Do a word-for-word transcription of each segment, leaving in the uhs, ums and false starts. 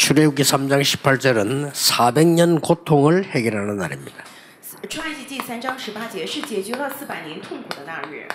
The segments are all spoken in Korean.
출애굽기 삼 장 십팔 절은 사백 년 고통을 해결하는 날입니다. 出埃及记三章十八节是解决了四百年痛苦的那日。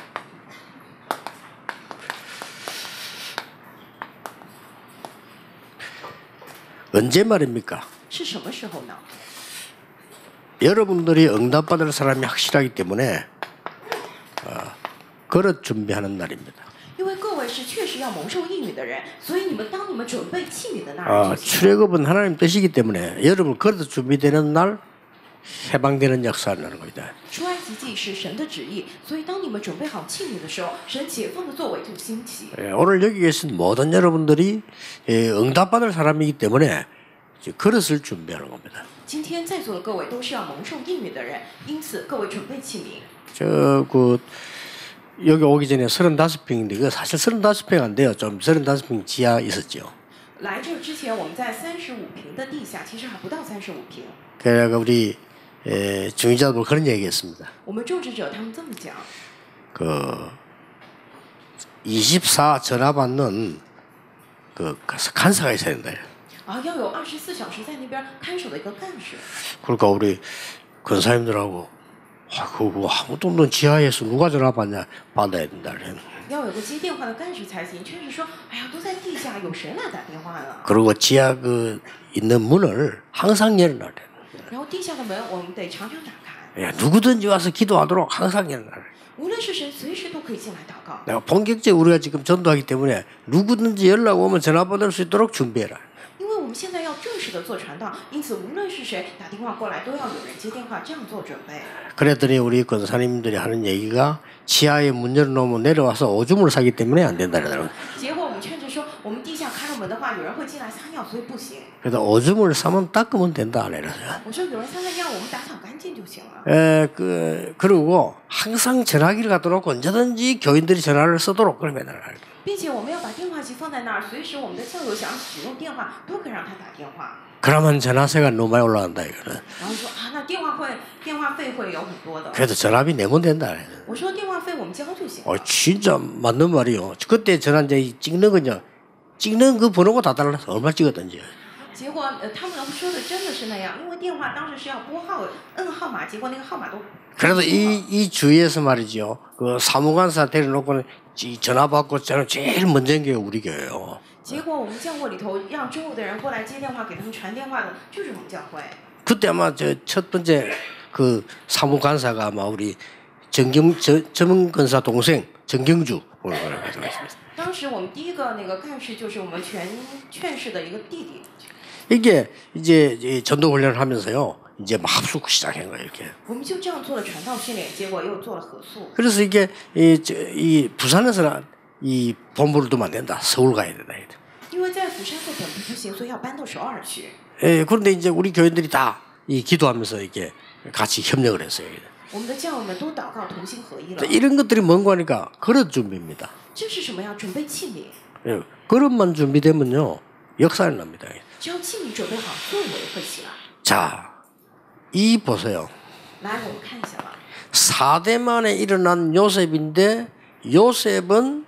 언제 말입니까? 是什么时候呢？ 여러분들이 응답받을 사람이 확실하기 때문에 어, 그릇 준비하는 날입니다. 因为各位是确实要蒙受应允的人，所以你们当你们准备器皿的那日 어, 就行。 출애굽은 하나님 뜻이기 때문에 여러분 그릇 준비되는 날 해방되는 역사를 하는 겁니다. 出埃及记是神的旨意，所以当你们准备好器皿的时候，神解放的作为就兴起。 예, 오늘 여기 계신 모든 여러분들이 예, 응답받을 사람이기 때문에 이제 그릇을 준비하는 겁니다. 今天在座的各位都是要蒙受应允的人，因此各位准备器皿。 저 그 여기 오기 전에 서른다섯 평인데 그 사실 서른다섯 평 안 돼요. 좀 서른다섯 평 지하 있었죠. 来这之前我们在三十五平的地下，其实还不到三十五平。 그래가 우리 에, 중위자도 그런 얘기했습니다. 我们种植者他们这么讲， 그 이십사 전화 받는 그 간사가 있어야 된다. 啊，要有二十四小时在那边看守的一个干事。 그러니까 우리 권사님들하고 아, 그거 아무도 없는 지하에서 누가 전화 받냐 받아야 된다. 要有个接电话的干事才行。确实说，哎呀，都在地下，有谁来打电话呢？ 그리고 지하 그 있는 문을 항상 열어놔야 돼. 然后地下的门我们得常常打开， 예, 누구든지 와서 기도하도록 항상 열어놔야 돼. 无论是谁，随时都可以进来祷告。 내가 본격적으로 우리가 지금 전도하기 때문에 누구든지 연락 오면 전화 받을 수 있도록 준비해라. 因为我们现在要正式的做传道，因此无论是谁打电话过来，都要有人接电话，这样做准备。 그랬더니 우리 권사님들이 하는 얘기가 지하에 문 열어놓으면 내려와서 오줌을 싸기 때문에 안 된다 그러더라고요. 结果我们劝着说，我们地下开了门的话，有人会进来撒尿，所以不行。 그래서 오줌을 싸면 닦으면 된다 그래요. 我说有人撒了尿，我们打扫干净就行了。 에, 그, 그리고 항상 전화기를 갖다 놓고 언제든지 교인들이 전화를 쓰도록 그러면 알아요. 并且我们要把电话机放在那儿，随时我们的教友想使用电话，都可以让他打电话。 그러면 전화세가 너무 많이 올라간다 이거는. 然后说啊，那电话会电话费会有很多的。 그래도 전화비 내면 된다. 我说电话费我们交就行了。 어, 진짜 맞는 말이요. 그때 전화 이제 찍는 거냐, 찍는 그 번호가 다 달라서 얼마 찍었던지. 结果呃，他们说的真的是那样，因为电话当时是要拨号摁号码，结果那个号码都。 그래도 이, 이 주위에서 말이죠. 그 사무관사 데려놓고는 전화 받고 저는 제일 먼저 한 게 우리 교회예요. 结果我们教会里头让周围的人过来接电话，给他们传电话的，就是我们教会。 그때 아마 저 첫 번째 그 사무관사가 아마 우리 정경 전문건사 동생 정경주 오늘 가지고 있습니다. 当时我们第一个那个干事就是我们全劝士的一个弟弟。 이게 이제 전도 훈련을 하면서요. 이제 막 합숙 시작한 거예요, 이렇게. 我们就这样做了传道训练，结果又做了合宿。 그래서 이게 이, 저, 이 부산에서는 이 본부를 두면 안 된다. 서울 가야 된다. 因为在釜山做本部不行，所以要搬到首尔去。 예, 그런데 이제 우리 교인들이 다 이 기도하면서 이렇게 같이 협력을 했어요. 我们的教友们都祷告，同心合一了。 이런 것들이 뭔가 하니까 그릇 준비입니다. 这是什么呀？准备器皿。 예, 그릇만 준비되면요 역사를 납니다. 只要器皿准备好，作为会起来。 자, 이 보세요. 来，我们看一下吧。 사 대 만에 일어난 요셉인데 요셉은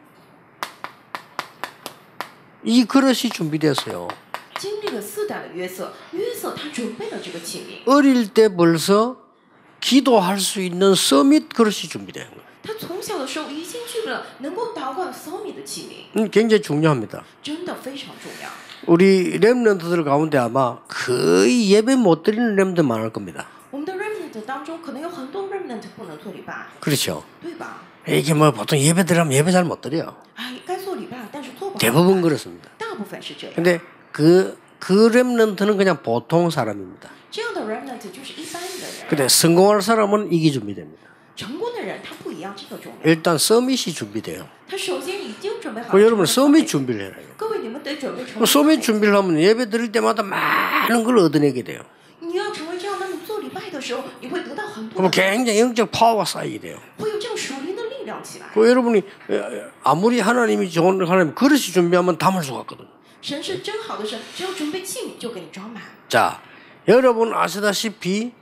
이 그릇이 준비됐어요. 经历了四代的约瑟，约瑟他准备了这个器皿。 어릴 때 벌써 기도할 수 있는 서밋 그릇이 준비된 거예요. 他从小的时候已经具备了能够祷告的扫米的器皿， 음, 굉장히 중요합니다. 真的非常重要。 우리 렘넌트들 가운데 아마 거의 예배 못 드리는 렘넌트 많을 겁니다. 我们的 remnant 当中可能有很多 remnant 不能做礼拜， 그렇죠. 对吧？ 이게 뭐 보통 예배 드리면 예배 잘 못 드려요. 啊，该做礼拜，但是做不好。 대부분 그렇습니다. 大部分是这样。 근데 그, 그 렘넌트는 그냥 보통 사람입니다. 这样的 remnant 就是一般的人。 근데 성공할 사람은 이게 준비됩니다. 成功的人他不一样，这个重要。 일단 서밋이 준비돼요. 他首先已经准备好。 그 여러분 서밋 준비를 해야 해요. 各位，你们得准备成 그 为。 서밋 준비를 하면 예배 드릴 때마다 많은 걸 얻어내게 돼요. 你要成为这样，那你做礼拜的时候，你会得到很多 그럼 的， 굉장히 영적 파워가 쌓이게 돼요. 会有这样属灵的力量起来。 그 여러분이 아무리 하나님이 좋은 하나님 그릇이 준비하면 담을 수가 없거든요. 神是真好的神，只要准备器皿就给你装满。 자, 여러분 아시다시피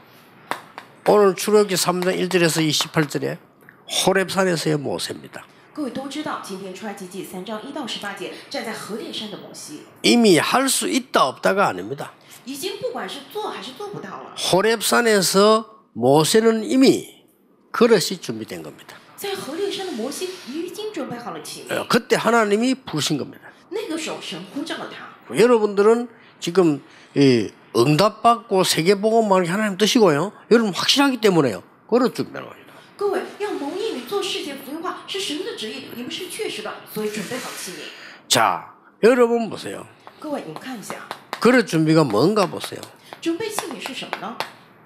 오늘 출애굽기 삼 장 일 절에서 이십팔 절에 호렙산에서의 모세입니다. 各位都知道，今天出埃及记三章一到十八节，站在何烈山的摩西， 이미 할 수 있다 없다가 아닙니다. 已经不管是做还是做不到了。 호렙산에서 모세는 이미 그릇이 준비된 겁니다. 在何烈山的摩西已经准备好了器皿， 그때 하나님이 부르신 겁니다. 那个时候神呼召了他。 여러분들은 지금 이 응답받고 세계복음만 하나님 뜻이고요. 여러분 확실하기 때문에요. 그릇 준비하는 겁니다. 各位要蒙应允做世界福音化是神的旨意，你们是确实的，所以准备好器皿。 자, 여러분 보세요. 各位，你们看一下， 그릇 준비가 뭔가 보세요. 准备器皿是什么呢？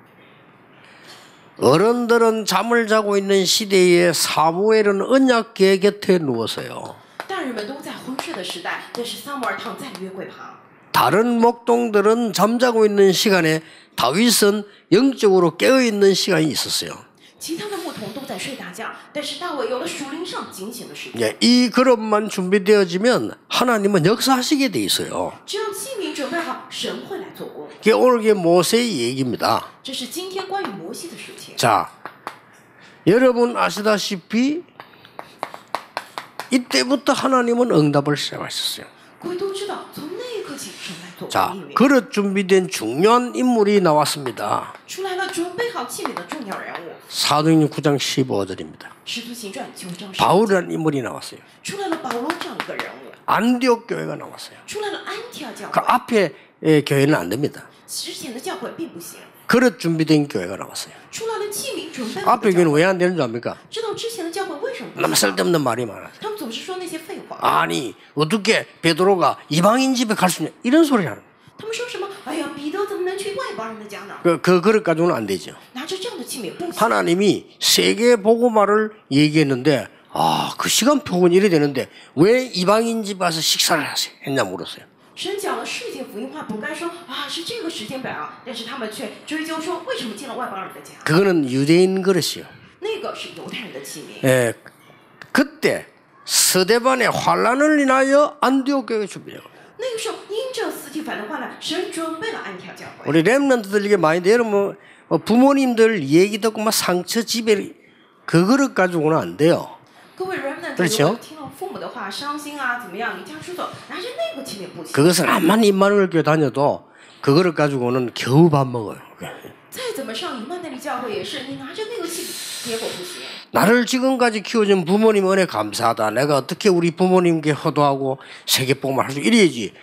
어른들은 잠을 자고 있는 시대에 사무엘은 언약궤 곁에 누워서요. 大人们都在昏睡的时代，但是撒母耳躺在约柜旁。 다른 목동들은 잠자고 있는 시간에 다윗은 영적으로 깨어 있는 시간이 있었어요. 其他的牧童都在睡大觉，但是大卫有了属灵上警醒的时间。 예, 이 그릇만 준비되어지면 하나님은 역사하시게 돼 있어요. 只要器皿准备好，神会来做工。 이게 오늘 게 모세의 얘기입니다. 这是今天关于摩西的事情。 자, 여러분 아시다시피 이때부터 하나님은 응답을 시작하셨어요. 各位都知道，从那一刻起，神来做 자, 工应允。 그릇 준비된 중요한 인물이 나왔습니다. 出来了准备好器皿的重要人物， 사도행전 구 장 십오 절입니다. 《使徒行传》九章十， 바울이라는 인물이 나왔어요. 出来了保罗这样一个人物， 안디옥 교회가 나왔어요. 出来了安提阿教 그 会。 앞에 의 교회는 안 됩니다. 之前的教会并不行， 그릇 준비된 교회가 나왔어요. 出来了器皿准备好 앞에 的教 교회는 会。 왜 안 되는 줄 압니까? 知道之前的教会为什么不 너무 行吗？ 쓸데없는 말이 많아요. 他们总是说那些废话。 아니 어떻게 베드로가 이방인 집에 갈 수 있냐 이런 소리 하는 他们说什么？哎呀，彼得怎么能去外邦人的家呢？ 그, 그 그릇 가지고는 안 되죠. 拿着这样的器皿不行。 하나님이 세계 복음화를 얘기했는데 아, 그 시간표는 이래 되는데 왜 이방인 집 와서 식사를 하세요? 했냐 물었어요. 神讲了世界福音话，本该说啊是这个时间表啊，但是他们却追究说为什么进了外邦人的家？ 그거는 유대인 그릇이요. 那个是犹太人的器皿。 예, 그때 스데반의 환란을 인하여 안디옥 교회 준비해요. 那个时候因着斯提凡的患难，神准备了安提阿教会。 우리 렘넌트들 이게 많이 돼요. 여러분 뭐 부모님들 얘기 듣고 막 상처 집에 그 그릇 가지고는 안 돼요. 各位 remnant， 그렇죠 如果听了父母的话，伤心啊，怎么样，离家出走，拿着那个器皿不行。 그것은 암만 임마누엘 교회 다녀도 그 그릇 가지고는 겨우 밥 먹어요. 再怎么上以曼内利教会也是，你拿着那个器皿，结果不行。 나를 지금까지 키워준 부모님 은혜 감사하다. 내가 어떻게 우리 부모님께 효도하고 세계복음을 할 수 이래야지.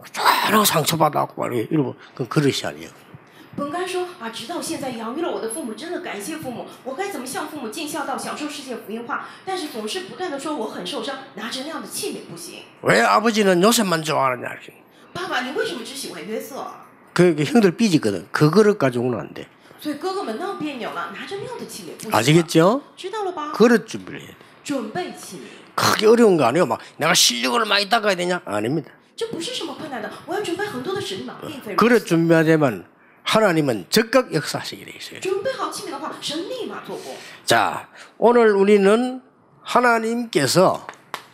쫙 상처받았고 말이에요. 이러면 그건 그릇이 아니에요. 本该说啊，直到现在养育了我的父母，真的感谢父母，我该怎么向父母尽孝道，享受世界福音化？但是总是不断的说我很受伤，拿着那样的器皿不行。 왜 아버지는 요셉만 좋아하느냐. 爸爸，你为什么只喜欢约瑟啊？ 그, 그 형들 삐지거든. 그 그릇 가지고는 안 돼. 所以哥哥们闹别扭了，拿着那样的器皿不行。 아시겠죠? 知道了吧？ 그릇 준비를 해야 돼. 准备器皿， 크게 어려운 거 아니에요. 막 내가 실력을 많이 닦아야 되냐? 아닙니다. 这不是什么困难的，我要准备很多的使力嘛，并非如此。 그릇 준비하려면 하나님은 적극 역사하시게 돼 있어요. 准备好器皿的话，神立马做工。 자, 오늘 우리는 하나님께서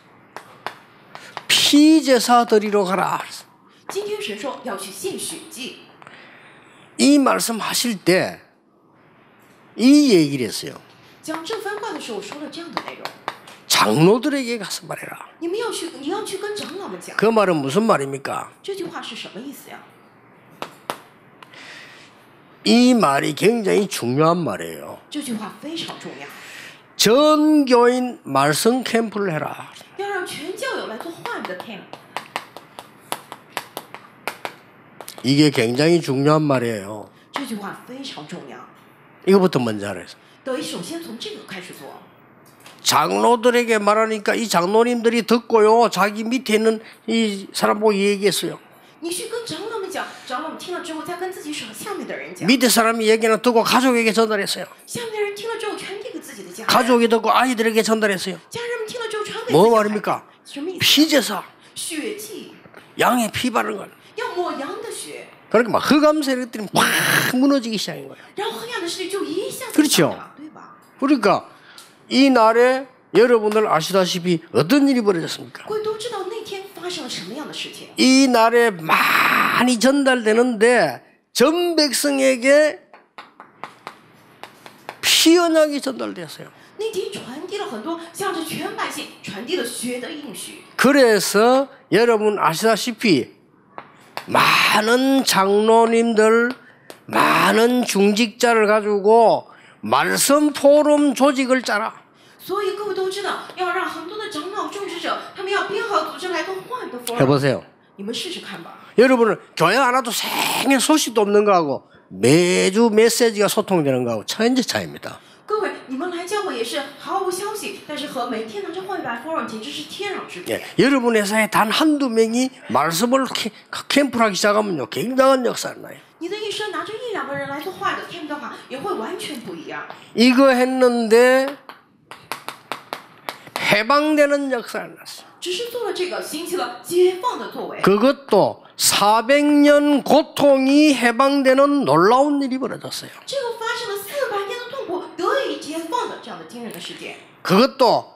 피제사 드리러 가라. 今天神说要去献血祭， 이 말씀하실 때 이 얘기를 했어요. 讲这番话的时候说了这样的内容： 장로들에게 가서 말해라. 你们要去，你要去跟长老们讲。 그 말은 무슨 말입니까? 这句话是什么意思呀？ 이 말이 굉장히 중요한 말이에요. 这句话非常重要， 전 교인 말씀 캠프를 해라. 要让全教友来做话语的 camp。 이게 굉장히 중요한 말이에요. 这句话非常重要， 이거부터 먼저 하래요. 得首先从这个开始做。 장로들에게 말하니까 이 장로님들이 듣고요. 자기 밑에 있는 이 사람 보고 얘기했어요. 你去跟长老们讲，长老们听了之后再跟自己手下面的人讲， 밑에 사람이 얘기는 듣고 가족에게 전달했어요. 下面的人听了之后传递给自己的家人， 가족이 듣고 아이들에게 전달했어요. 家人们听了之后传给自己 뭐 的孩子。 말입니까? 什么意思？ 피제사, 血祭， 양의 피 바른 걸. 要抹羊的血， 그러니까 막 흑암세를 했더니 확 무너지기 시작인 거예요. 然后黑暗的势力就一下子 그렇죠 倒塌，对吧？ 그러니까 이 날에 여러분들 아시다시피 어떤 일이 벌어졌습니까? 各位都知道那天发生了什么样的事情？ 이 날에 많이 전달되는데 전 백성에게 피 언약이 전달되었어요. 那天传递了很多向着全百姓传递了血的应许。 그래서 여러분 아시다시피 많은 장로님들, 많은 중직자를 가지고 말씀 포럼 조직을 짜라. 所以各位都知道，要让很多的长老种植者，他们要编好组织来做话语的 forum。 해보세요. 你们试试看吧。 여러분은 교회 안 와도 생애 소식도 없는 거하고 매주 메시지가 소통되는 거하고 천지 차이입니다. 各位，你们来教会也是毫无消息，但是和每天拿着话语来 forum 简直是天壤之别。 예, 여러분 회사에 단 한두 명이 말씀을 캠, 캠프를 하기 시작하면요 굉장한 역사를 나요. 你的一生拿着一两个人来做话语的 camp 的话，也会完全不一样。 이거 했는데 해방되는 역사를 났어요. 只是做了这个，兴起了解放的作为。 그것도 사백 년 고통이 해방되는 놀라운 일이 벌어졌어요. 这个发生了四百年的痛苦得以解放的这样的惊人的事件。 그것도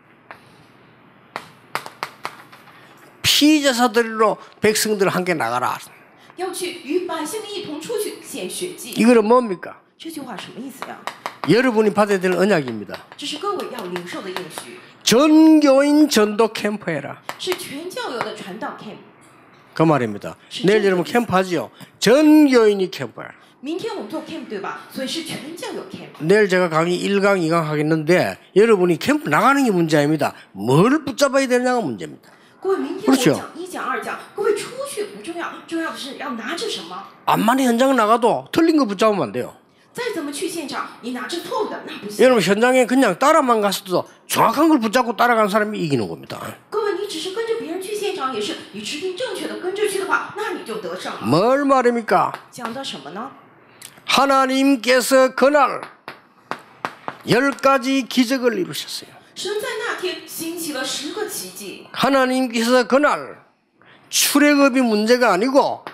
피제사들로 백성들을 함께 나가라. 要去与百姓们一同出去献血祭。 이거는 뭡니까? 这句话什么意思呀？ 여러분이 받아야 될 언약입니다. 这是各位要领受的应许， 전교인 전도 캠프 해라. 是全教友的传道 camp。 그 말입니다. 내일 여러분 캠프 하지요. 전교인이 캠프 해라. 明天我们做 camp 对吧？所以是全教友 camp。 내일 제가 강의 일 강, 이 강 하겠는데 여러분이 캠프 나가는 게 문제 아닙니다. 뭘 붙잡아야 되느냐가 문제입니다. 各位，明天我讲一讲二讲，各位出去不重要，重要的是要拿着什么。 암만이 현장 나가도 틀린 거 붙잡으면 안 돼요. 再怎么去现场，你拿着错误的那不行。 여러분 현장에 그냥 따라만 갔어도 정확한 걸 붙잡고 따라간 사람이 이기는 겁니다. 各位，你只是跟着别人去现场，也是你指定正确的跟着去的话，那你就得胜了。 뭘 말입니까? 讲的什么呢？ 하나님께서 그날 열 가지 기적을 이루셨어요. 神在那天兴起了十个奇迹。 하나님께서 그날 출애굽이 문제가 아니고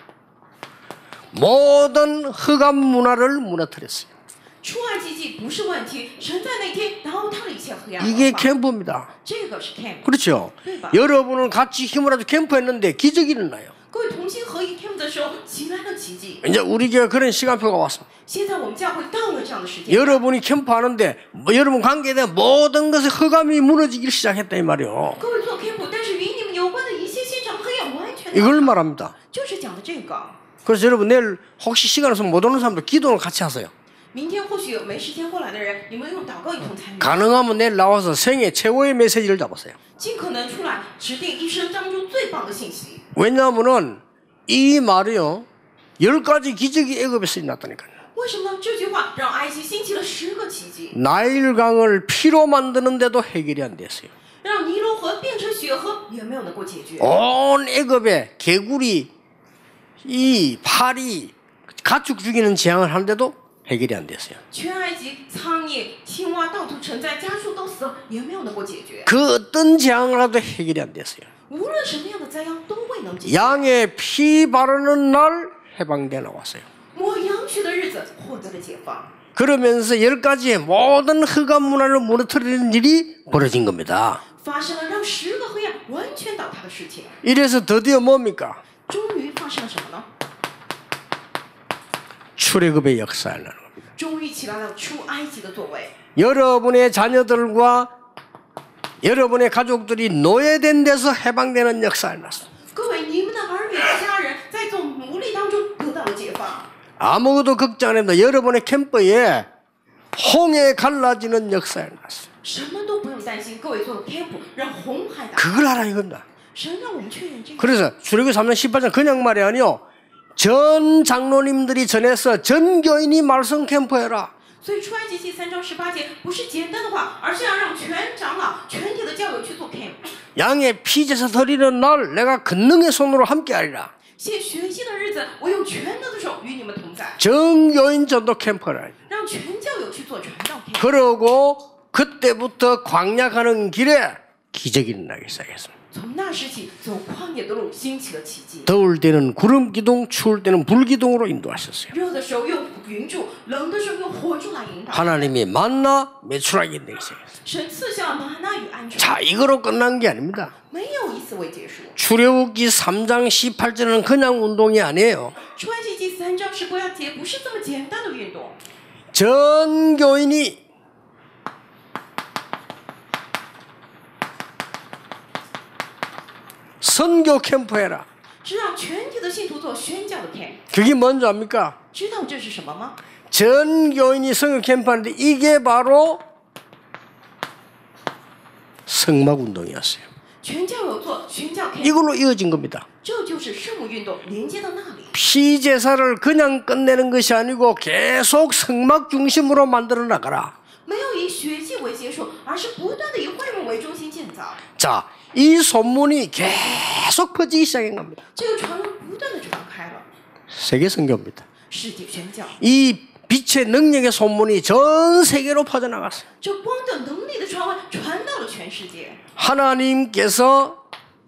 모든 흑암 문화를 무너뜨렸어요. 出埃及记不是问题，神在那天倒塌了一切黑暗。 이게 캠프입니다. 这个是 camp。 그렇죠? 对吧？ 여러분은 같이 힘을 합쳐 캠프했는데 기적이 일어나요. 各位同心合一 camp 的时候，起来了奇迹。 이제 우리 교회 그런 시간표가 왔어. 现在我们教会到了这样的时间。 여러분이 캠프하는데 뭐 여러분 관계에 대한 모든 것의 흑암이 무너지기 시작했다 이 말이요. 各位做 camp， 但是与你们有关的一切现场黑暗完全。 이걸 말합니다. 就是讲的这个。 그래서 여러분 내일 혹시 시간 없으면 못 오는 사람들 기도를 같이 하세요. 明天或许有没时间过来的人，你们用祷告一同参与。 가능하면 내일 나와서 생애 최고의 메시지를 잡으세요. 尽可能出来指定一生当中最棒的信息。 왜냐하면은 이 말이요 열 가지 기적이 애굽에서 일어났다니까요. 为什么呢？这句话让埃及兴起了十个奇迹， 나일강을 피로 만드는데도 해결이 안 됐어요. 让尼罗河变成血河也没有能够解决。 온 애굽에 개구리, 이 파리, 가축 죽이는 재앙을 하는데도 해결이 안 됐어요. 全埃及苍蝇、青蛙到处成灾，家畜都死了，也没有能够解决。 그 어떤 재앙을 하도 해결이 안 됐어요. 无论什么样的灾殃都未能解决。 양의 피 바르는 날 해방돼 나왔어요. 抹羊血的日子获得了解放， 그러면서 열 가지의 모든 흑암 문화를 무너뜨리는 일이 벌어진 겁니다. 发生了让十个黑暗完全倒塌的事情。 이래서 드디어 뭡니까? 终于发生了什么呢？ 출애굽의 역사를 나는 겁니다. 终于起来了出埃及的作为。 여러분의 자녀들과 여러분의 가족들이 노예된 데서 해방되는 역사를 났습니다. 各位，你们的儿女、家人在做奴隶当中得到了解放。 아무것도 걱정 안 합니다. 여러분의 캠프에 홍해 갈라지는 역사를 났어요. 什么都不用担心，各位做 camp 让红海打。 그걸 알아 이겁니다. 神让我们确认这个。 그래서 출애굽기 삼 장 십팔 장 그냥 말이 아니요. 전 장로님들이 전해서 전 교인이 말씀 캠프해라. 所以出埃及记三章十八节不是简单的话，而是要让全长老、全体的教友去做 camp。 양의 피제사 드리는 날 내가 권능의 손으로 함께하리라. 献血祭的日子，我用全能的手与你们同在。 정교인 전도 캠프라. 让全教友去做传道 camp。 그러고 그때부터 광야 가는 길에 기적이 일어나기 시작했습니다. 从那时起，走旷野的路兴起了奇迹。 더울 때는 구름 기둥, 추울 때는 불 기둥으로 인도하셨어요. 热的时候用云柱，冷的时候用火柱来引导。 하나님이 만나 매출하게 되기 시작했어요. 神赐下玛纳与鹌鹑， 자, 이거로 끝난 게 아닙니다. 没有以此为结束。 출애굽기 삼 장 십팔 절은 그냥 운동이 아니에요. 出埃及记三章十八节不是这么简单的运动， 전 교인이 선교 캠프 해라. 是让全体的信徒做宣教的 camp。 그게 뭔지 압니까? 知道这是什么吗？ 전 교인이 선교 캠프 하는데 이게 바로 성막 운동이었어요. 全教有做宣教 camp， 이걸로 이어진 겁니다. 这就是圣母运动连接到那里。 피제사를 그냥 끝내는 것이 아니고 계속 성막 중심으로 만들어 나가라. 没有以血祭为结束，而是不断的以会幕为中心建造。 자, 이 소문이 계속 퍼지기 시작한 겁니다. 这个传闻不断的传开了， 세계 선교입니다. 世界宣教。 이 빛의 능력의 소문이 전 세계로 퍼져나갔어요. 这光的能力的传闻传到了全世界。 하나님께서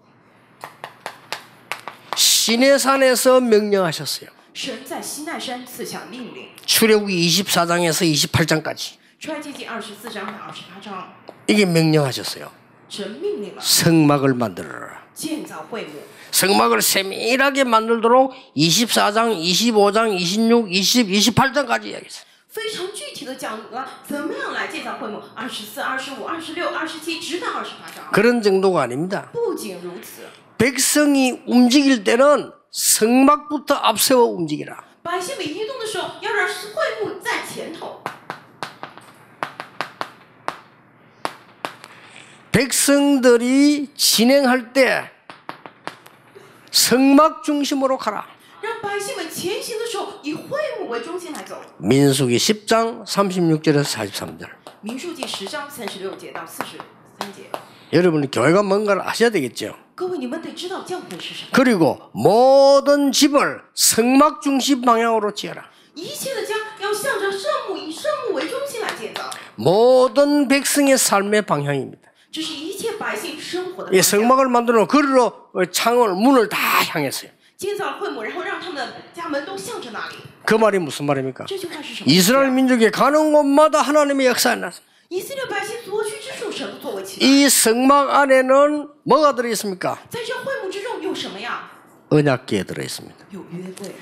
시내산에서 명령하셨어요. 神在西奈山赐下命令， 출애굽기 이십사 장에서 이십팔 장까지 出埃及记二十四章和二十八章， 이게 명령하셨어요. 神命令了 성막을 만들어라. 建造会幕。 성막을 세밀하게 만들도록 이십사 장, 이십오 장, 이십육, 이십, 이십팔 장까지 이야기했어요. 非常具体的讲了怎么样来建造会幕，二十四、二十五、二十六、二十七，直到二十八章。 그런 정도가 아닙니다. 不仅如此， 백성이 움직일 때는 성막부터 앞세워 움직이라. 百姓们移动的时候，要让会幕在前头。 백성들이 진행할 때 성막 중심으로 가라. 让百姓们前行的时候，以会幕为中心来走。 민수기 십 장 삼십육 절에서 사십삼 절. 民数记十章三十六节到四十三节。 여러분이 교회가 뭔가를 아셔야 되겠죠. 各位，你们得知道教会是什么。 그리고 모든 집을 성막 중심 방향으로 지어라. 一切的家要向着圣母，以圣母为中心来建造。 모든 백성의 삶의 방향입니다. 这是一切百姓生活的 이 方向。 성막을 만들어 그리로 창을 문을 다 향했어요. 建造了会幕，然后让他们的家门都向着那里。 그 말이 무슨 말입니까? 这句话是什么意思？ 이스라엘 민족이 가는 곳마다 하나님의 역사가 났어요. 以色列百姓所去之处，神都作为起来。 이 성막 안에는 뭐가 들어 있습니까? 在这会幕之中有什么呀？ 언약궤에 들어 있습니다. 有约柜，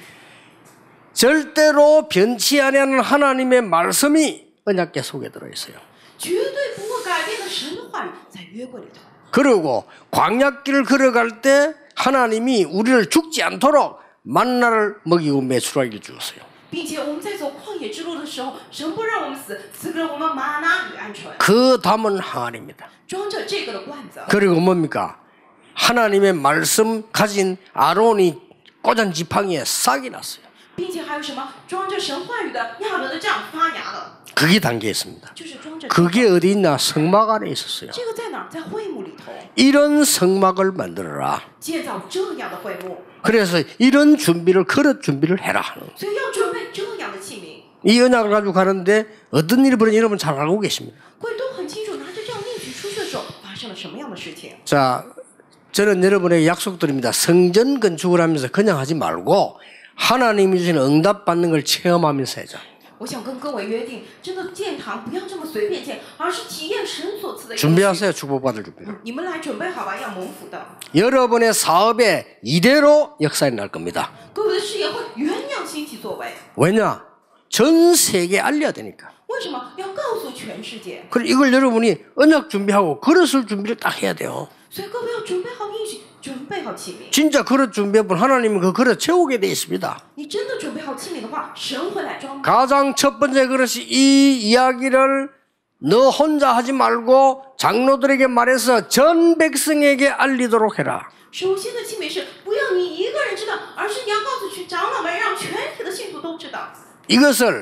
절대로 변치 아니하는 하나님의 말씀이 언약궤 속에 들어 있어요. 绝对不会改变的神的话语在约柜里头。 그리고 광야길을 걸어갈 때 하나님이 우리를 죽지 않도록 만나를 먹이고 메추라기를 주었어요. 并且我们在走旷野之路的时候，神不让我们死，赐给了我们玛拿与鹌鹑， 그 담은 항아리입니다. 装着这个的罐子。 그리고 뭡니까? 하나님의 말씀 가진 아론이 꽂은 지팡이에 싹이 났어요. 并且还有什么？装着神话语的亚伦的杖发芽了， 그게 담겨 있습니다. 就是装着。 그게 어디 있나? 성막 안에 있었어요. 这个在哪儿？在会幕里头， 이런 성막을 만들어라. 建造这样的会幕， 그래서 이런 준비를 그릇 준비를 해라 하는 거예요. 所以要准备这样的器皿。 이 언약을 가지고 가는데 어떤 일이 벌어진지 여러분 잘 알고 계십니다. 各位都很清楚，拿着这样应许出去的时候发生了什么样的事情。 자, 저는 여러분에게 약속드립니다. 성전 건축을 하면서 그냥 하지 말고 하나님이 주신 응답 받는 걸 체험하면서 해자. 我想跟各位约定，真的建堂不要这么随便建，而是体验神所赐的应许。 준비하세요. 축복받을 준비. 你们来准备好吧，要蒙福的。 여러분의 사업에 이대로 역사에 날 겁니다. 各位的事业会原样兴起作为。 왜냐? 전 세계에 알려야 되니까. 为什么要告诉全世界？ 그리고 이걸 여러분이 언약 준비하고 그릇을 준비를 딱 해야 돼요. 所以各位要准备好应许，准备好器皿。 진짜 그릇 준비해보면 하나님은 그 그릇 채우게 돼 있습니다. 你真的准备好器皿的话，神会来装满。 가장 첫 번째 그릇이 이 이야기를 너 혼자 하지 말고 장로들에게 말해서 전 백성에게 알리도록 해라. 首先的器皿是不要你一个人知道，而是你要告诉全长老们，让全体的信徒都知道。 이것을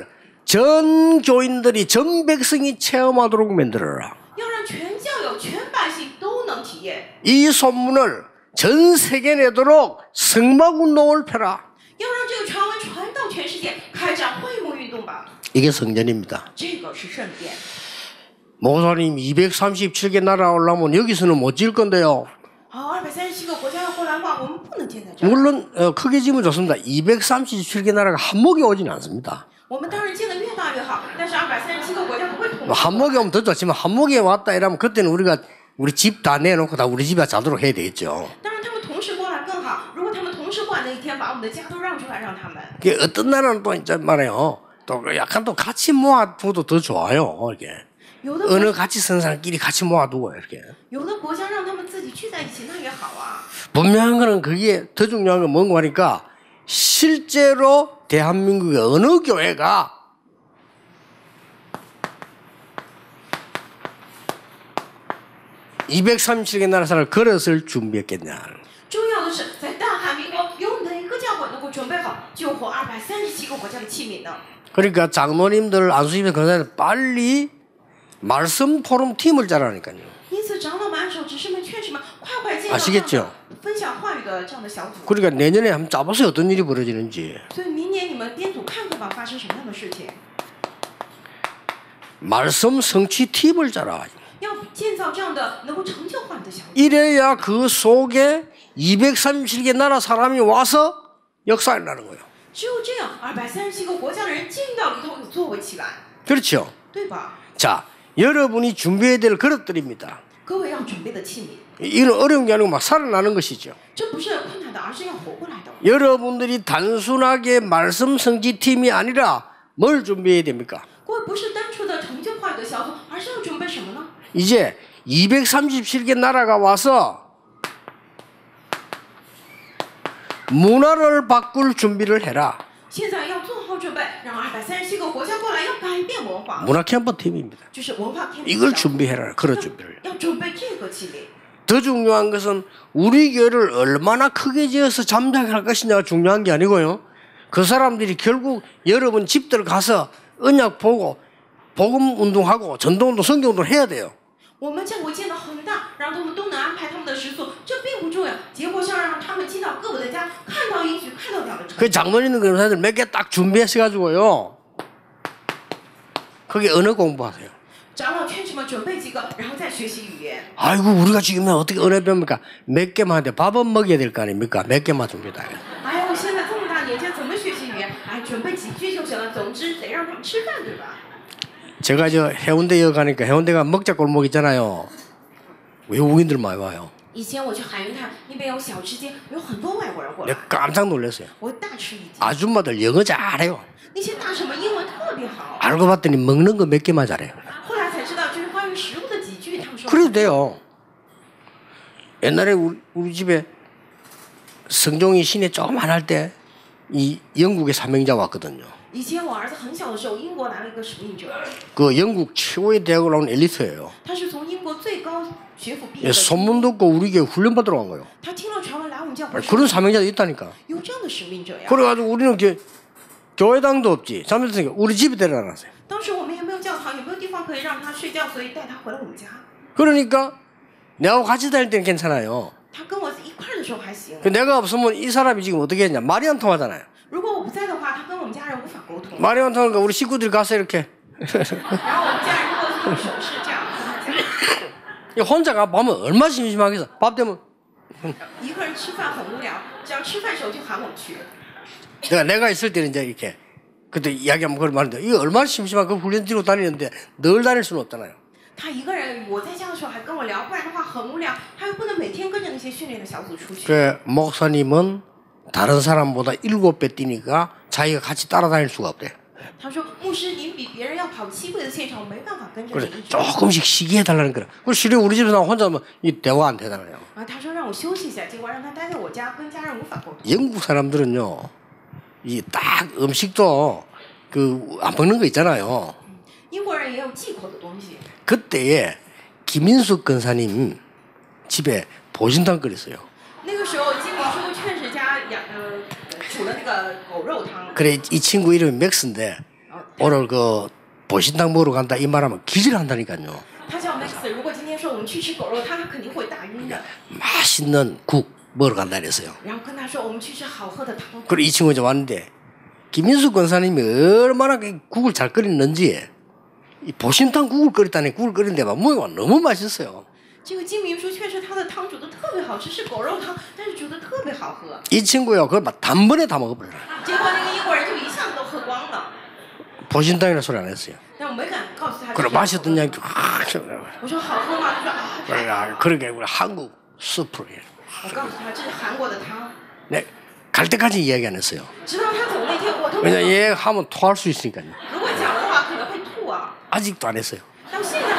전 교인들이 전 백성이 체험하도록 만들어라. 要让全教友、全百姓都能体验。 이 소문을 전 세계에 내도록 성막 운동을 펴라. 要让这个传闻传到全世界，开展会幕运动吧。 이게 성전입니다. 这个是圣殿。 목사님 이백삼십칠 개 나라 올라오면 여기서는 못 지을 건데요. 好，二百三十七个国家要过来的话，我们不能建在这儿。 물론 어, 크게 지으면 좋습니다. 이백삼십칠 개 나라가 한목에 오진 않습니다. 我们当然建得越大越好，但是二百三十七个国家不会统 뭐 一。 한목에 오면 더 좋지만 한목에 왔다 이러면 그때는 우리가 우리 집 다 내놓고 다 우리 집에 자도록 해야 되겠죠. 当然他们同时过来更好。如果他们同时过来那一天，把我们的家都让出来，让他们。 그 어떤 나라는 또 이제 말이에요. 또 약간 또 같이 모아두도 더 좋아요. 이게. 언어 같이 쓰는 사람끼리 같이 모아두고 이렇게. 有的国家让他们自己聚在一起，那也好啊。 분명한 거는 그게 더 중요한 건 뭔가 하니까 실제로 대한민국의 어느 교회가 이백삼십칠 개 나라 사람을 그릇을 준비했겠냐. 重要的是，在大韩民国有哪个教会能够准备好救活二百三十七个国家的器皿呢？ 그러니까 장로님들 안수집에 권사들 빨리 말씀 포럼 팀을 짜라니까요. 因此，长老们、按手执事们、劝士们，快快建造 아시겠죠? 分享话语的这样的小组。 그러니까 내년에 한번 짜보세요. 어떤 일이 벌어지는지. 所以明年你们编组看看吧，发生什么样的事情？ 말씀 성취 팀을 짜라. 要建造这样的能够成就话语的小组。 이래야 그 속에 이백삼십칠 개 나라 사람이 와서 역사를 나는 거예요. 只有这样，二百三十七个国家的人进到里头有作为起来， 그렇죠. 对吧？ 자, 여러분이 준비해야 될 그릇들입니다. 各位要准备的器皿， 이건 어려운 게 아니고 막 살아나는 것이죠. 这不是困难的，而是要活过来的。 여러분들이 단순하게 말씀 성취 팀이 아니라 뭘 준비해야 됩니까? 各位不是单纯的成就话语的小组，而是要准备什么呢？ 이제 이백삼십칠 개 나라가 와서 문화를 바꿀 준비를 해라. 现在要做好准备，让二百三十七个国家过来，要改变文化， 문화 캠프 팀입니다. 就是文化天 이걸 준비해라. 그런 준비를. 要准备这个器皿。 더 중요한 것은 우리 교회를 얼마나 크게 지어서 잠자게 할 것이냐가 중요한 게 아니고요. 그 사람들이 결국 여러분 집들 가서 언약 보고 복음 운동하고 전도 운동, 성경 운동 해야 돼요. 我们教会建得很大，让他们都能安排他们的食宿，这并不重要。结果是要让他们进到各位的家，看到应许，看到两个成。 그 장로님들 그런 사람들 몇 개 딱 준비해서 가지고요. 거기 언어 공부하세요. 长老劝士们准备几个，然后再学习语言。 아이고 우리가 지금 어떻게 언어 배웁니까? 몇 개만 하는데 밥은 먹여야 될 거 아닙니까? 몇 개만 준비다. 哎呀，我现在这么大年纪，怎么学习语言？哎，准备几句就行了。总之得让他们吃饭，对吧？ 제가 저 해운대역 가니까 해운대가 먹자 골목 있잖아요. 외국인들 많이 와요. 以前我去海云台那边有小吃街，有很多外国人过来， 내가 깜짝 놀랐어요. 我大吃一惊。 아줌마들 영어 잘해요. 那些大婶们英文特别好， 알고 봤더니 먹는 거 몇 개만 잘해요. 后来才知道这是关于食物的几句，他们说。 그래도 돼요. 옛날에 우리, 우리 집에 성종이 시내 조금 안 할 때 이 영국의 사명자 왔거든요. 以前我儿子很小的时候，英国来了一个使命者， 그 영국 최고의 대학을 나온 엘리트예요. 他是从英国最高学府毕业 예, 的。 소문 듣고 우리 교회 훈련 받으러 간 거예요. 他听了传闻来我们教会， 그런 사명자도 있다니까. 有这样的使命者呀。 그래가지고 우리는 교, 교회당도 없지. 잠들으니까 우리 집에 데려놨어요. 当时我们也没有教堂，也没有地方可以让他睡觉，所以带他回了我们家。 그러니까 내하고 같이 다닐 때는 괜찮아요. 他跟我一块儿的时候还行， 그 내가 없으면 이 사람이 지금 어떻게 했냐. 말이 안 통하잖아요. 如果我不在的话，他跟我们家人无法沟通。 말이 안 통하니까 우리 식구들이 가서 이렇게 然后我们家人如果用手势这样跟他讲， 혼자 가보면 얼마나 심심하겠어. 밥 되면 一个人吃饭很无聊，只要吃饭时候就喊我去。 내가 내가 있을 때는 이제 이렇게 그때 이야기하면 그걸 말하는데 이거 얼마나 심심한 그 훈련 뒤로 다니는데 늘 다닐 수는 없잖아요. 他一个人，我在家的时候还跟我聊，不然的话很无聊，他又不能每天跟着那些训练的小组出去。 그 목사님은 다른 사람보다 일곱 배 뛰니까 자기가 같이 따라다닐 수가 없대. 他说：“牧师，您比别人要跑七倍的现场，我没办法跟着 그래 你一起。 조금씩 쉬게 해달라는 거야. 그 실은 우리 집에서 혼자면 이 대화 안 되잖아요. ” 啊，他说让我休息一下，结果让他待在我家，跟家人无法沟通。 영국 사람들은요, 이 딱 음식도 그 안 먹는 거 있잖아요. 英国人也有忌口的东西。 그때에 김인숙 권사님 집에 보신탕 끓였어요. 那个时候，金明叔劝士家养呃煮了那个狗肉汤。 그래 이 친구 이름이 맥스인데 오늘 그 보신탕 먹으러 간다 이 말하면 기절한다니까요. 他叫 Max， 如果今天说我们去吃狗肉汤，他肯定会打晕的。 맛있는 국 먹으러 간다 그랬어요. 然后跟他说我们去吃好喝的汤。 그래 이 친구가 이제 왔는데 김인숙 권사님이 얼마나 그 국을 잘 끓였는지 이 보신탕 국을 끓였다니 국을 끓이는데 막 뭐가 너무 맛있어요. 这个金明叔确实他的汤煮的特别好吃，是狗肉汤，但是煮的特别好喝。 이 친구요 그걸 막 단번에 다 먹어버려. 结果那个英国人就一下子都喝光了。 보신탕이라 소리 안 했어요. 但我没敢告诉他。 그래 맛있던 양 아, 我说好喝吗？他说啊。 그래 그러게 우리 한국 수프로 해. 我告诉他这是韩国的汤。 네, 갈 때까지 이야기 안 했어요. 直到他走那天，我都没 왜냐 有。 얘 하면 토할 수 있으니까요. 如果讲的话，可能会吐啊。 아직도 안 했어요. 到现在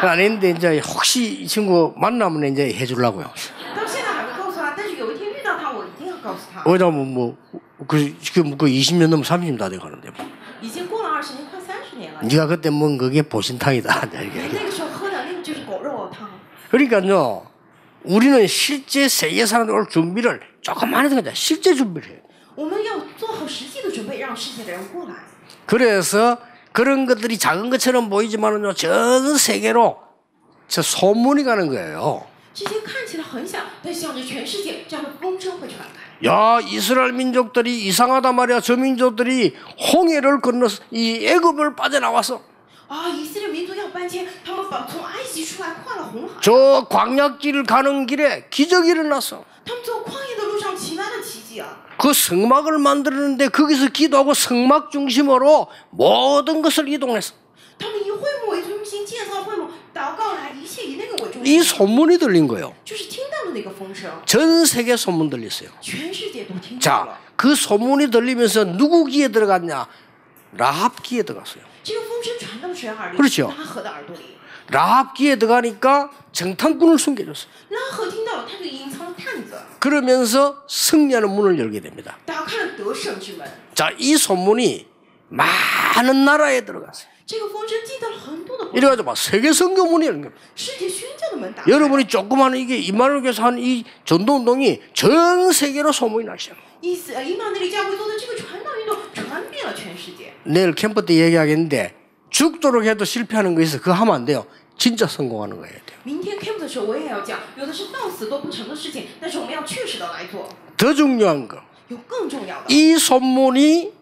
아닌데 이제 혹시 이 친구 만나면 이제 해주려고요. 到现在还没告诉他，但是有一天遇到他，我一定要告诉他。 왜냐면 뭐그 지금 그 이십 년 넘으면 삼십 년 다 돼가는데 뭐. 已经过了二十年，快三十年了。 네가 그때 먹은 그게 보신탕이다. 那个时候喝的那个就是狗肉汤。 그러니까요, 우리는 실제 세계 사람들 올 준비를 조금만 해도 그냥 실제 준비를 해요. 我们要做好实际的准备，让世界的人过来。 그래서 그런 것들이 작은 것처럼 보이지만은요, 전 세계로 저 소문이 가는 거예요. 这些看起来很小，但向着全世界，这样的风声会传开。 야, 이스라엘 민족들이 이상하단 말이야. 저 민족들이 홍해를 건너서 이 애굽을 빠져나와서 啊，以色列民族要搬迁，他们把从埃及出来，跨了红海。 저 광야길 가는 길에 기적이 일어났어. 他们走旷野的路上起来了奇迹啊！ 그 성막을 만드는데 거기서 기도하고 성막 중심으로 모든 것을 이동했어. 他们以会幕为中心建造会幕，祷告来，一切以那个为中 이 心。 소문이 들린 거예요. 就是听到了那个风声， 전 세계 소문 들렸어요. 全世界都听到 자, 了。 그 소문이 들리면서 누구 귀에 들어갔냐? 라합 귀에 들어갔어요. 这个风声传到谁耳里？ 그렇죠 拉合的耳朵里。 라합 귀에 들어가니까 정탐꾼을 숨겨줬어요. 拉合听到了，他就隐藏了探子， 그러면서 승리하는 문을 열게 됩니다. 打开了得胜之门。 자, 이 소문이 많은 나라에 들어갔어요. 这个风声进到了很多的国家， 이래가지고 막 세계 선교문이 열린 겁니다. 世界宣教的门打开了。 여러분이 조그마한 이게 이만월 교회에서 한 이 전도운동이 전 세계로 소문이 나기 시작합니다. 意思，呃，以马内利教会做的这个传道运动传遍了全世界。 내일 캠프 때 얘기하겠는데 죽도록 해도 실패하는 거 있어. 그거 하면 안 돼요. 진짜 성공하는 거 해야 돼요. 明天 camp 的时候我也要讲，有的是到死都不成的事情，但是我们要确实的来做。 더 중요한 거, 有更重要的， 이 소문이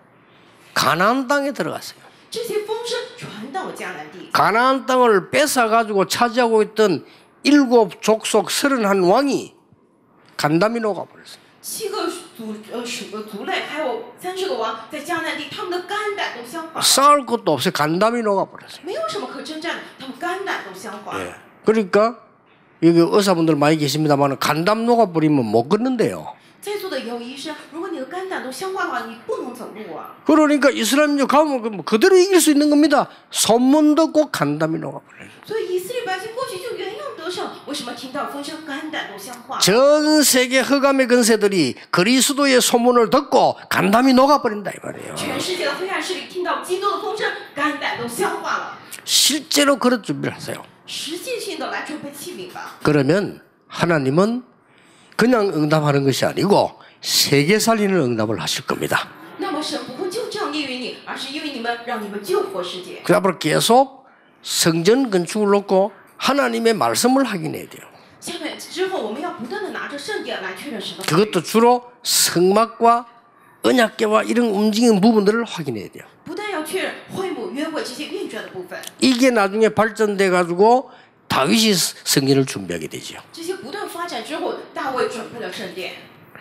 가나안 땅에 들어갔어요. 这些风声传到了迦南地， 가나안 땅을 뺏어가지고 차지하고 있던 일곱 족속 서른한 왕이 간담이 녹아버렸어요. 七个族呃属呃族类，还有三十个王，在迦南地，他们的肝胆都相化， 싸울 것도 없어요. 간담이 녹아버렸어요. 没有什么可征战的，他们肝胆都相化。 예. 그러니까 여기 의사분들 많이 계십니다만 간담 녹아버리면 못 걷는데요. 在座的有医生，如果你的肝胆都相化的话，你不能走路啊。 그러니까 이스라엘 민족 가면 그대로 이길 수 있는 겁니다. 소문 듣고 간담이 녹아버려요. 所以以色列百姓过去就原样得胜，为什么听到风声肝胆都相化？ 전 세계 흑암의 근세들이 그리스도의 소문을 듣고 간담이 녹아버린다 이 말이에요. 全世界的黑暗势力听到基督的风声，肝胆都消化了。 실제로 그런 준비를 하세요. 实际性的来准备器皿吧。 그러면 하나님은 그냥 응답하는 것이 아니고 세계 살리는 응답을 하실 겁니다. 那么神不会就这样应允你，而是因为你们，让你们救活世界。 그 앞으로 계속 성전 건축을 놓고 하나님의 말씀을 확인해야 돼요. 下面之后，我们要不断的拿着圣殿来确认神的话语。 그것도 주로 성막과 언약궤와 이런 움직이는 부분들을 확인해야 돼요. 不但要确认会幕、约会这些运转的部分， 이게 나중에 발전돼 가지고 다윗이 성전을 준비하게 되죠. 这些不断发展之后，大卫准备了圣殿。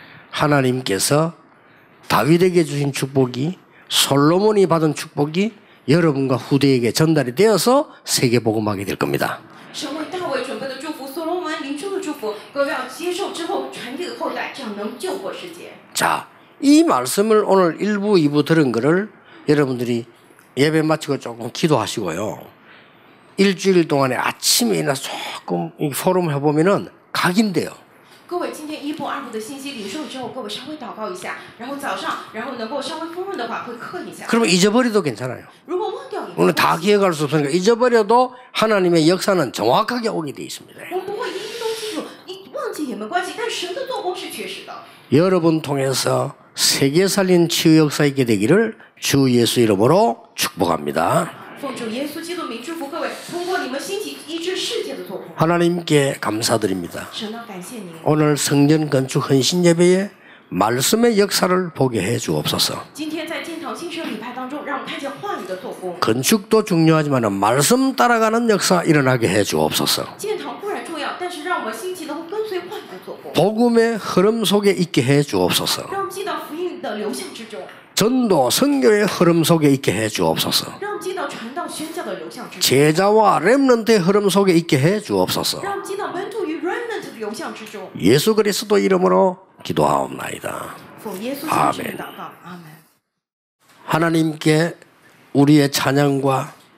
하나님께서 다윗에게 주신 축복이 솔로몬이 받은 축복이 여러분과 후대에게 전달이 되어서 세계 복음하게 될 겁니다. 神为大卫准备的祝福，所罗门领受的祝福，各位要接受之后传给后代，这样能救活世界。 자, 이 말씀을 오늘 일 부, 이 부 들은 거를 여러분들이 예배 마치고 조금 기도하시고요. 일주일 동안에 아침에 일어나서 조금 이 포럼을 해보면은 각인돼요. 各位今天一部、二部的信息领受之后，各位稍微祷告一下，然后早上，然后能够稍微丰润的话，会刻一下。 그러면 잊어버려도 괜찮아요. 如果忘掉也没 오늘 关 다 系， 기억할 수 없으니까 잊어버려도 하나님의 역사는 정확하게 오게 돼 있습니다. 我们不会一一都记住，你忘记也没关系，但神的做工是确实的。 여러분 통해서 세계 살린 치유 역사 있게 되기를 주 예수 이름으로 축복합니다. 奉主耶稣基督名祝福各位，通过你们兴起医治世界的做工。 하나님께 감사드립니다. 神啊，感谢您。 오늘 성전 건축 헌신 예배에 말씀의 역사를 보게 해 주옵소서. 今天在建堂新生礼拜当中，让我们看见话语的做工。 건축도 중요하지만 말씀 따라가는 역사 일어나게 해 주옵소서. 建堂固然重要，但是让我们兴起能够跟随话语的做工， 복음의 흐름 속에 있게 해 주옵소서. 让我们进到福音的流向之中， 전도 선교의 흐름 속에 있게 해 주옵소서. 让我们进到传道宣教的流向之中， 제자와 렘넌트의 흐름 속에 있게 해 주옵소서. 让我们进到门徒与 remnant 的流向之中。 예수 그리스도 이름으로 기도하옵나이다. 奉耶稣基督之名祷告，阿门。 하나님께 우리의 찬양과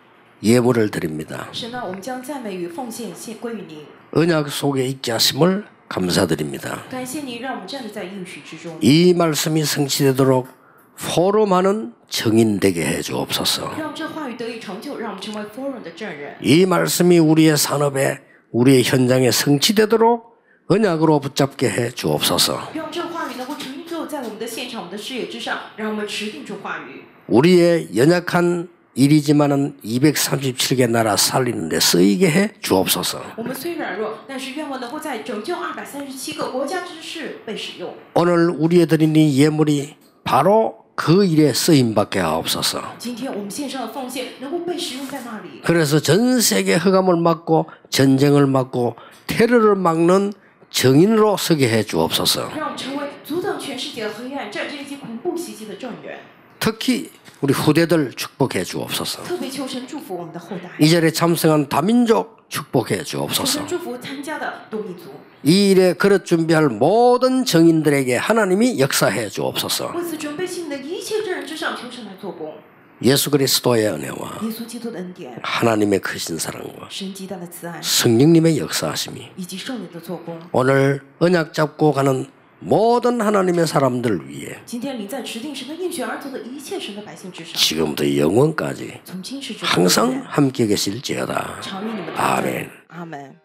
예물을 드립니다. 神呢，我们将赞美与奉献献归于你， 언약 속에 있게 하심을 감사드립니다. 感谢你让我们站立在应许之中， 이 말씀이 성취되도록 포럼하는 증인 되게 해 주옵소서. 让这话语得以成就，让我们成为 forum 的证人， 이 말씀이 우리의 산업에 우리의 현장에 성취되도록 언약으로 붙잡게 해 주옵소서. 让这话语能够成就在我们的现场、我们的事业之上，让我们持定住话语。 우리의 연약한 일이지만은 이백삼십칠 개 나라 살리는 데 쓰이게 해 주옵소서. 我们虽软弱，但是愿望能够在拯救二百三十七个国家之事被使用。 오늘 우리의 드린 이 예물이 바로 그 일에 쓰임받게 하옵소서. 今天我们献上的奉献能够被使用在那里， 그래서 전 세계 흑암을 막고 전쟁을 막고 테러를 막는 정인으로 서게 해 주옵소서. 让我们成为阻挡全世界黑暗、战争以及恐怖袭击的证人。 특히 우리 후대들 축복해 주옵소서. 特别求神祝福我们的后代， 이 자리에 참석한 다민족 축복해 求 주옵소서. 神祝福参加的多民族。 이 일에 그릇 준비할 모든 정인들에게 하나님이 역사해 주옵소서. 为此准备性的一切证人之上，求神来做工。 예수 그리스도의 은혜와 耶稣基督的恩典、 하나님의 크신 사랑과 神极大的慈爱 성령님의 역사하심이 以及圣灵的做工， 오늘 언약 잡고 가는 모든 하나님의 사람들 위해 今天临在持定神的应许而走的一切神的百姓之上， 지금부터 영원까지 从今时直到永 항상 远， 함께 계실지어다. 常与你们同在。 아멘. 阿门。